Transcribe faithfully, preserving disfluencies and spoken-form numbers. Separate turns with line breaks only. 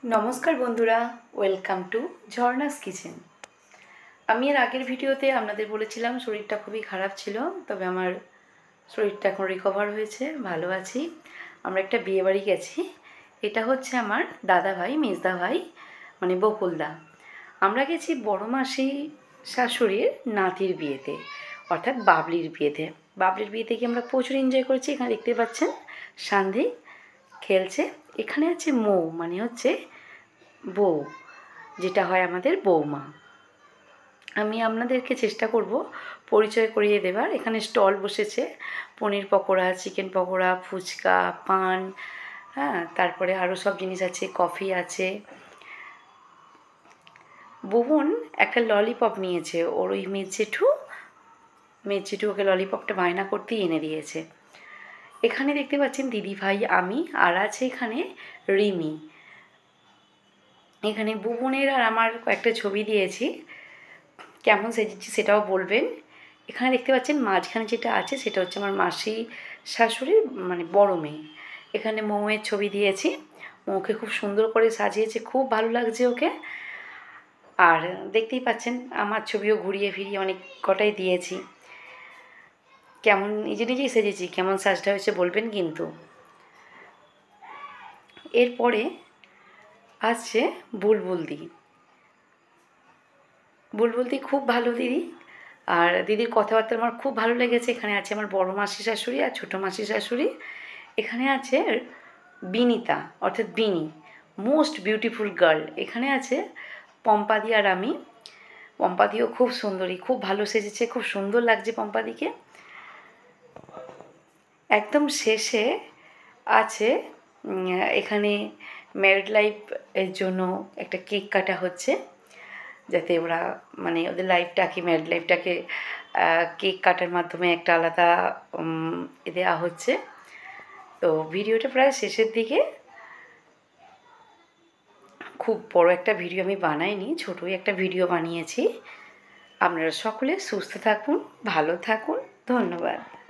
নমস্কার বন্ধুরা, welcome to ঝর্ণাস kitchen. আমি এর আগের ভিডিওতে আপনাদের বলেছিলাম শরীরটা খুবই খারাপ ছিল, তবে আমার শরীরটা এখন রিকভার হয়েছে, ভালো আছি। আমরা একটা বিয়েবাড়ি গেছি। এটা হচ্ছে আমার দাদা ভাই, মেজদা ভাই, মানে বকুলদা। আমরা গেছি বড় মাসি শাশুড়ির নাতির বিয়েতে, অর্থাৎ বাবলির বিয়েতে। বাবলির বিয়েতে গিয়ে আমরা প্রচুর এনজয় করেছি। এখানে দেখতে পাচ্ছেন সান্ধি খেলছে। এখানে আছে মৌ, মানে হচ্ছে বউ, যেটা হয় আমাদের বৌমা। আমি আপনাদেরকে চেষ্টা করব পরিচয় করিয়ে দেবার। এখানে স্টল বসেছে, পনির পকোড়া, চিকেন পকোড়া, ফুচকা, পান, হ্যাঁ, তারপরে আরও সব জিনিস আছে, কফি আছে। বুবন একটা ললিপপ নিয়েছে, ওর ওই মেজ জেঠু মেজ জেঠু ওকে ললিপপটা বায়না করতেই এনে দিয়েছে। এখানে দেখতে পাচ্ছেন দিদি ভাই, আমি, আর আছে এখানে রিমি। এখানে বুবনের আর আমার কয়েকটা ছবি দিয়েছি, কেমন সেজেছি সেটাও বলবেন। এখানে দেখতে পাচ্ছেন মাঝখানে যেটা আছে সেটা হচ্ছে আমার মাসি শাশুড়ির মানে বড় মেয়ে। এখানে মৌয়ের ছবি দিয়েছি, মৌকে খুব সুন্দর করে সাজিয়েছে, খুব ভালো লাগছে ওকে। আর দেখতেই পাচ্ছেন আমার ছবিও ঘুরিয়ে ফিরিয়ে অনেক কটাই দিয়েছি। কেমন নিজে নিজেই সেজেছি, কেমন সাজটা হয়েছে বলবেন কিন্তু। এরপরে আসছে বুলবুল দি। বুলবুল দি খুব ভালো দিদি, আর দিদির কথাবার্তা আমার খুব ভালো লেগেছে। এখানে আছে আমার বড় মাসি শাশুড়ি আর ছোটো মাসি শাশুড়ি। এখানে আছে বিনিতা, অর্থাৎ বিনি, মোস্ট বিউটিফুল গার্ল। এখানে আছে পম্পাদি আর আমি। পম্পাদিও খুব সুন্দরী, খুব ভালো সেজেছে, খুব সুন্দর লাগছে পম্পাদিকে। একদম শেষে আছে এখানে ম্যারিড লাইফ এর জন্য একটা কেক কাটা হচ্ছে, যাতে ওরা মানে ওদের লাইফটাকে, ম্যারিড লাইফটাকে কেক কাটার মাধ্যমে একটা আলাদা দেওয়া হচ্ছে। তো ভিডিওটা প্রায় শেষের দিকে। খুব বড় একটা ভিডিও আমি বানাইনি, ছোটোই একটা ভিডিও বানিয়েছি। আপনারা সকলে সুস্থ থাকুন, ভালো থাকুন, ধন্যবাদ।